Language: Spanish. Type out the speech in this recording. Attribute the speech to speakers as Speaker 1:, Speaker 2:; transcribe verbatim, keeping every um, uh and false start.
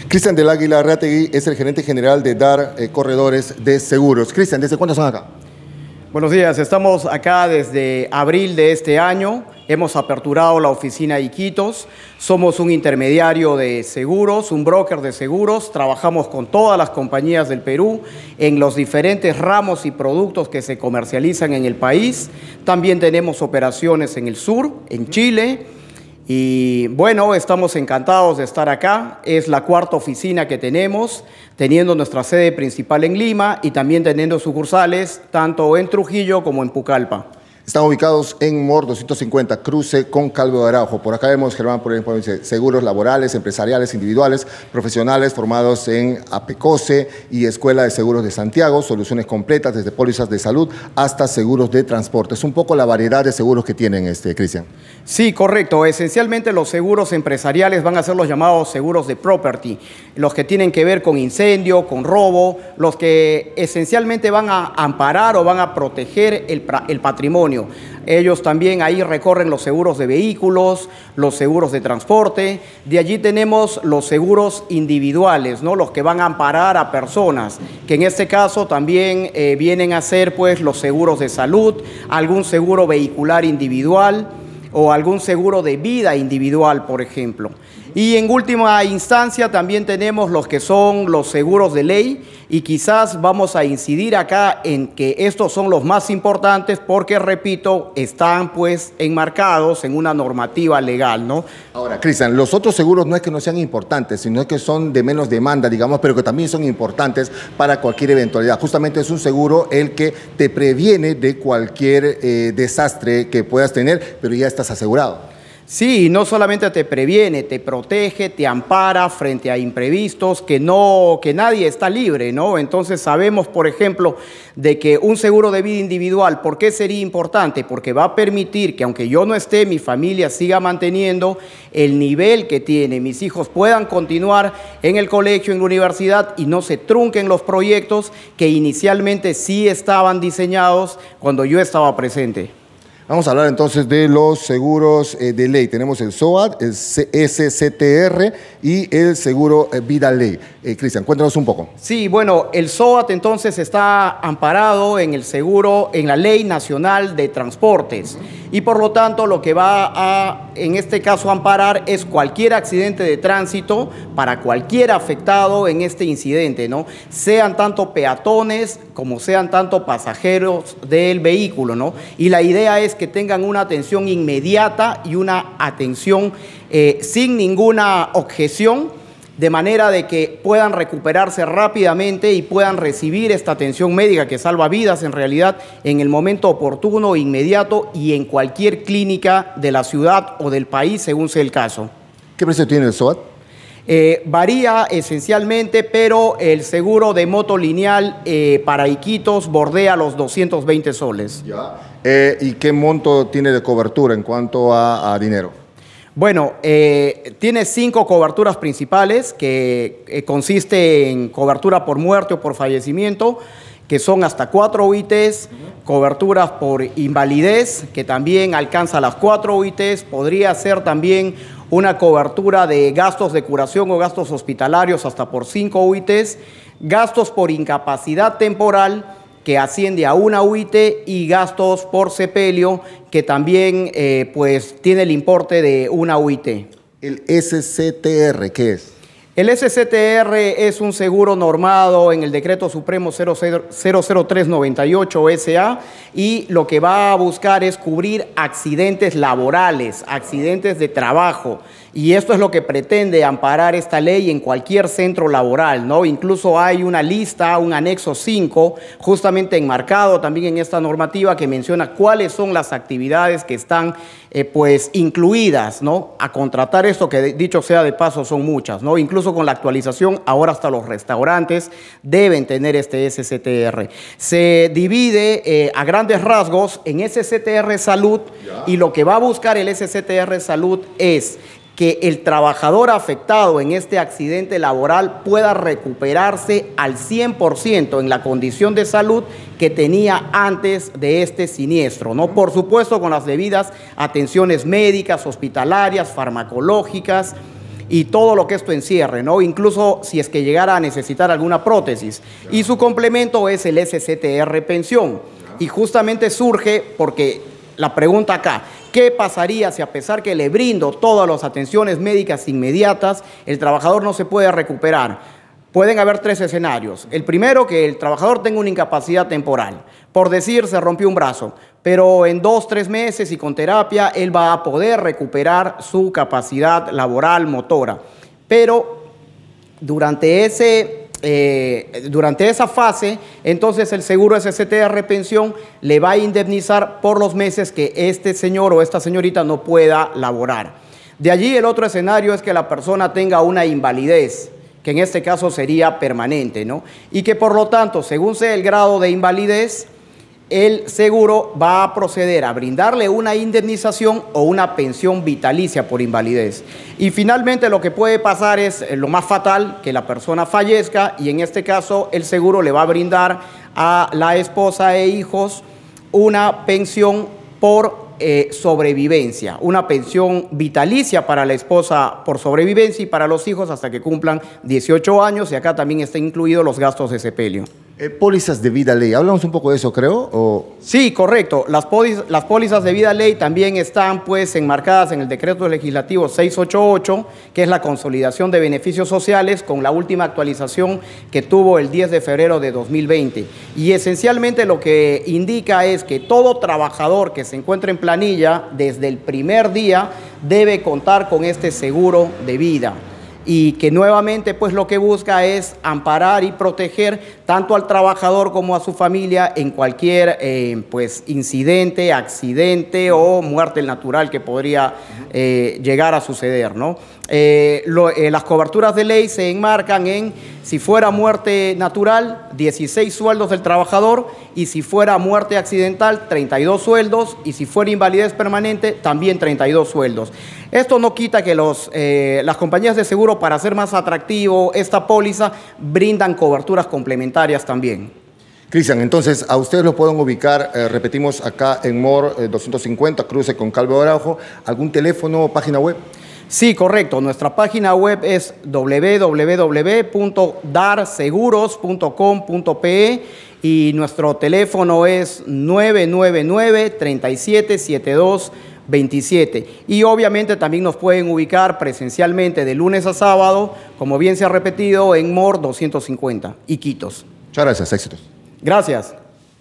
Speaker 1: Cristian del Águila Arreategui es el gerente general de Dar eh, Corredores de Seguros. Cristian, ¿desde cuándo están acá?
Speaker 2: Buenos días, estamos acá desde abril de este año. Hemos aperturado la oficina Iquitos. Somos un intermediario de seguros, un broker de seguros. Trabajamos con todas las compañías del Perú en los diferentes ramos y productos que se comercializan en el país. También tenemos operaciones en el sur, en Chile. Y bueno, estamos encantados de estar acá. Es la cuarta oficina que tenemos, teniendo nuestra sede principal en Lima y también teniendo sucursales tanto en Trujillo como en Pucallpa.
Speaker 1: Están ubicados en M O R doscientos cincuenta, cruce con Calvo de Araujo. Por acá vemos, Germán, por ejemplo, dice seguros laborales, empresariales, individuales, profesionales formados en APECOSE y Escuela de Seguros de Santiago, soluciones completas desde pólizas de salud hasta seguros de transporte. Es un poco la variedad de seguros que tienen, este, Cristian.
Speaker 2: Sí, correcto. Esencialmente los seguros empresariales van a ser los llamados seguros de property, los que tienen que ver con incendio, con robo, los que esencialmente van a amparar o van a proteger el, el patrimonio. Ellos también ahí recorren los seguros de vehículos, los seguros de transporte. De allí tenemos los seguros individuales, ¿no? Los que van a amparar a personas, que en este caso también eh, vienen a ser pues los seguros de salud, algún seguro vehicular individual o algún seguro de vida individual, por ejemplo. Y en última instancia también tenemos los que son los seguros de ley, y quizás vamos a incidir acá en que estos son los más importantes porque, repito, están pues enmarcados en una normativa legal, ¿no?
Speaker 1: Ahora, Cristian, los otros seguros no es que no sean importantes, sino que son de menos demanda, digamos, pero que también son importantes para cualquier eventualidad. Justamente es un seguro el que te previene de cualquier eh, desastre que puedas tener, pero ya estás asegurado.
Speaker 2: Sí, no solamente te previene, te protege, te ampara frente a imprevistos, que, no, que nadie está libre, ¿no? Entonces sabemos, por ejemplo, de que un seguro de vida individual, ¿por qué sería importante? Porque va a permitir que aunque yo no esté, mi familia siga manteniendo el nivel que tiene, mis hijos puedan continuar en el colegio, en la universidad y no se trunquen los proyectos que inicialmente sí estaban diseñados cuando yo estaba presente.
Speaker 1: Vamos a hablar entonces de los seguros eh, de ley. Tenemos el S O A T, el S C T R y el seguro eh, Vida Ley. Eh, Cristian, cuéntanos un poco.
Speaker 2: Sí, bueno, el S O A T entonces está amparado en el seguro, en la Ley Nacional de Transportes. Y por lo tanto lo que va a, en este caso, amparar es cualquier accidente de tránsito para cualquier afectado en este incidente, ¿no? Sean tanto peatones como sean tanto pasajeros del vehículo, ¿no? Y la idea es que tengan una atención inmediata y una atención eh, sin ninguna objeción, de manera de que puedan recuperarse rápidamente y puedan recibir esta atención médica que salva vidas en realidad en el momento oportuno, inmediato y en cualquier clínica de la ciudad o del país, según sea el caso.
Speaker 1: ¿Qué precio tiene el S O A T?
Speaker 2: Eh, varía esencialmente, pero el seguro de moto lineal eh, para Iquitos bordea los doscientos veinte soles.
Speaker 1: Ya. Eh, ¿Y qué monto tiene de cobertura en cuanto a, a dinero?
Speaker 2: Bueno, eh, tiene cinco coberturas principales que eh, consiste en cobertura por muerte o por fallecimiento, que son hasta cuatro U I Tes, coberturas por invalidez, que también alcanza las cuatro U I Tes, podría ser también una cobertura de gastos de curación o gastos hospitalarios hasta por cinco U I Tes, gastos por incapacidad temporal, que asciende a una U I T, y gastos por sepelio, que también eh, pues, tiene el importe de una U I T.
Speaker 1: ¿El S C T R qué es?
Speaker 2: El S C T R es un seguro normado en el Decreto Supremo cero cero tres noventa y ocho S A y lo que va a buscar es cubrir accidentes laborales, accidentes de trabajo. Y esto es lo que pretende amparar esta ley en cualquier centro laboral, ¿no? Incluso hay una lista, un anexo cinco, justamente enmarcado también en esta normativa que menciona cuáles son las actividades que están eh, pues incluidas, ¿no? A contratar esto, que dicho sea de paso son muchas, ¿no? Incluso con la actualización, ahora hasta los restaurantes deben tener este S C T R. Se divide eh, a grandes rasgos en S C T R Salud, y lo que va a buscar el S C T R Salud es que el trabajador afectado en este accidente laboral pueda recuperarse al cien por ciento en la condición de salud que tenía antes de este siniestro, ¿no? Por supuesto, con las debidas atenciones médicas, hospitalarias, farmacológicas, y todo lo que esto encierre, ¿no? Incluso si es que llegara a necesitar alguna prótesis. Y su complemento es el S C T R pensión. Y justamente surge porque la pregunta acá, ¿qué pasaría si a pesar que le brindo todas las atenciones médicas inmediatas, el trabajador no se puede recuperar? Pueden haber tres escenarios. El primero, que el trabajador tenga una incapacidad temporal. Por decir, se rompió un brazo, pero en dos, tres meses y con terapia, él va a poder recuperar su capacidad laboral motora. Pero durante, ese, eh, durante esa fase, entonces el seguro S C T R pensión le va a indemnizar por los meses que este señor o esta señorita no pueda laborar. De allí el otro escenario es que la persona tenga una invalidez, que en este caso sería permanente, ¿no? Y que por lo tanto, según sea el grado de invalidez, el seguro va a proceder a brindarle una indemnización o una pensión vitalicia por invalidez. Y finalmente lo que puede pasar es lo más fatal, que la persona fallezca, y en este caso el seguro le va a brindar a la esposa e hijos una pensión por Eh, sobrevivencia, una pensión vitalicia para la esposa por sobrevivencia y para los hijos hasta que cumplan dieciocho años, y acá también están incluidos los gastos de sepelio.
Speaker 1: Eh, pólizas de vida ley, hablamos un poco de eso, creo. O...
Speaker 2: Sí, correcto. Las, póliz, las pólizas de vida ley también están pues enmarcadas en el decreto legislativo seiscientos ochenta y ocho, que es la consolidación de beneficios sociales, con la última actualización que tuvo el diez de febrero de dos mil veinte. Y esencialmente lo que indica es que todo trabajador que se encuentre en planilla desde el primer día debe contar con este seguro de vida, y que nuevamente pues lo que busca es amparar y proteger tanto al trabajador como a su familia en cualquier eh, pues incidente, accidente o muerte natural que podría eh, llegar a suceder, ¿no? Eh, lo, eh, las coberturas de ley se enmarcan en, si fuera muerte natural, dieciséis sueldos del trabajador, y si fuera muerte accidental, treinta y dos sueldos, y si fuera invalidez permanente, también treinta y dos sueldos. Esto no quita que los, eh, las compañías de seguro, para hacer más atractivo esta póliza, brindan coberturas complementarias también.
Speaker 1: Cristian, entonces a ustedes lo pueden ubicar, eh, repetimos, acá en Mor eh, doscientos cincuenta, cruce con Calvo de Araujo. ¿Algún teléfono o página web?
Speaker 2: Sí, correcto. Nuestra página web es w w w punto dar seguros punto com punto pe y nuestro teléfono es nueve nueve nueve, tres siete siete dos veintisiete. Y obviamente también nos pueden ubicar presencialmente de lunes a sábado, como bien se ha repetido, en Mor doscientos cincuenta, Iquitos.
Speaker 1: Muchas gracias, éxitos.
Speaker 2: Gracias.